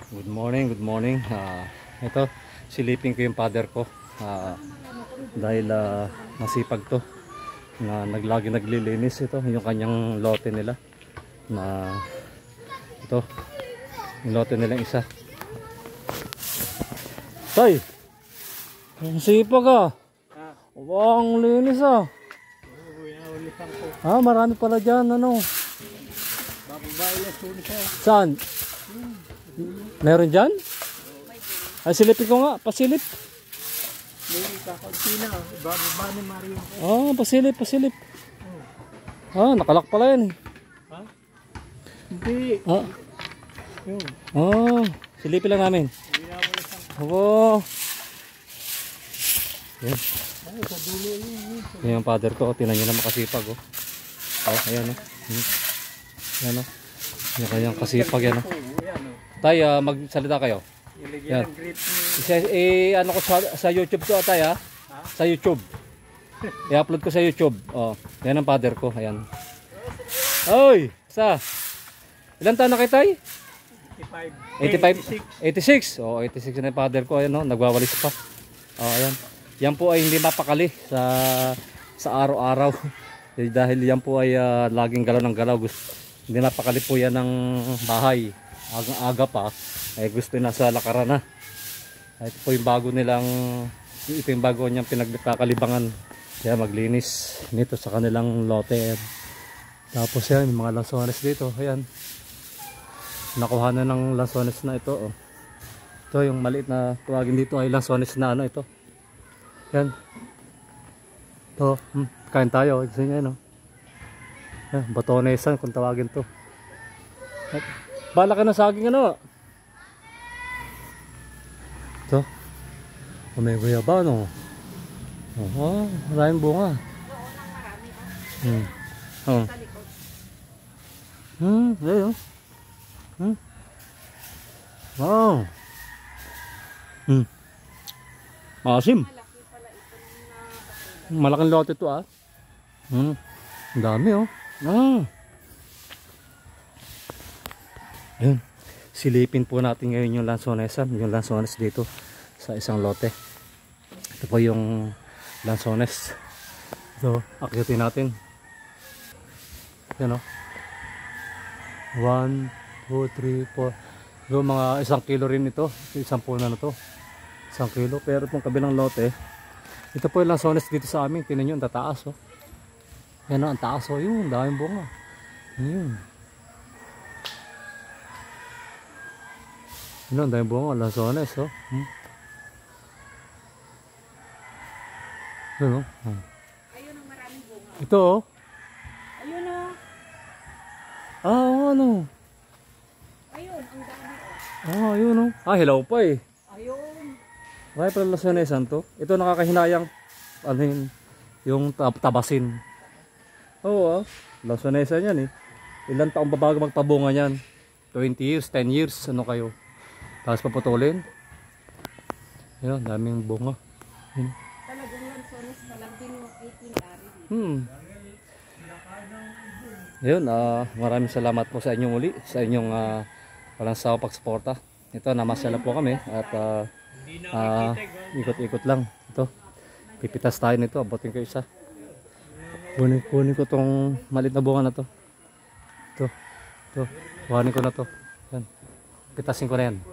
Good morning, good morning. Ito, silipin ko yung father ko. Dahil masipag to na naglagi naglilinis. Ito yung kanyang lote nila na ito yung lote nilang isa. Tay, ang sipag ang linis marami pala dyan ano. Saan? Meron dyan? Ay, silipin ko nga. Pasilip. Pasilip. Nakalak pala yan. Hindi. Silipin lang namin. Yan. Yan yung father ko. Tinan nyo na makasipag. Ayan Yan yung kanyang kasipag yan. Tay, magsalita kayo. Yan. Ano ko sa YouTube to, tay sa YouTube. I-upload ko sa YouTube. Yan ang father ko. Ayan. Oy, ilan taon na kay tay? 85. 86. 86 na yung father ko. Ayan, nagwawalis pa. Ayan. Yan po ay hindi mapakali sa araw-araw. Dahil yan po ay laging galaw ng galaw. Hindi napakali po yan ng bahay. Aga pa gusto nasa lakaran na. Ito po yung bago niyang pinagkakalibangan, kaya maglinis nito sa kanilang lote. Tapos yan yung mga lansones dito. Ayan, nakuha na ng lansones na ito. Ito yung maliit na tuwagin dito ay lansones na ito. Yan ito, kain tayo kasi yan batonesan kung tawagin to. Bala ka na saging ito. May guyaba maraming bunga. Wow. Maasim. Malaking lote ito ang dami Ayun. Silipin po natin ngayon yung lansones dito sa isang lote. Ito po yung lansones. So, akyatin natin. Yan 1, 2, 3, 4. So, mga 1 kilo rin ito. Isang puno na to. 1 kilo. Pero itong kabilang lote, ito po yung lansones dito sa amin. Tingnan nyo, ang tataas Yan ang taas Yun, daming bunga. Yun. Yun, daming bunga. Lansones Ayun Ayun ang maraming bunga. Ito Ayun Ayun, ang dami ayun hilaw pa Ayun. Kaya pala lansonesan to. Ito nakakahinayang yung tabasin. Lansonesan yan Ilan taong babago magpabunga yan? 20 years, 10 years, kayo? Tapos paputulin. Ayun, daming bunga. Talagang lansones pa lang din yung 18 ari. Ayun, maraming salamat po sa inyong uli, sa inyong walang sawa pagsuporta. Ito, namasyala po kami at ikot-ikot lang. Ito, pipitas tayo nito, abutin ko isa. Kunin ko tong maliit na bunga na to. Ito, kuhanin ko na to. Yan. Pitasin ko na yan.